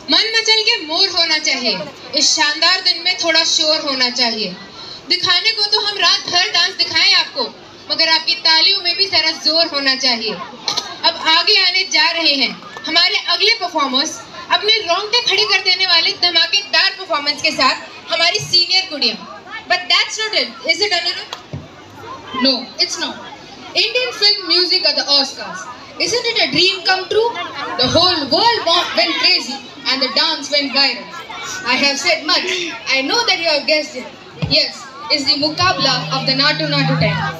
मन मचल के मोर होना चाहिए, इस शानदार दिन में थोड़ा शोर होना चाहिए। दिखाने को तो हम रात भर डांस दिखाएं आपको, मगर आपकी तालियों में भी जरा जोर होना चाहिए। अब आगे आने जा रहे हैं हमारे अगले परफॉर्मर्स, अपने रोंगटे खड़ी कर देने वाले धमाकेदार परफॉर्मेंस के साथ हमारी सीनियर कुड़ियां। But that's not it, is it, Anirudh? No, it's not. Indian film music at the Oscars. Isn't it a dream come true? The whole world went crazy and the dance went viral. I have said much. I know that you have guessed it. Yes, it's the Mukabla of the Natu Natu time.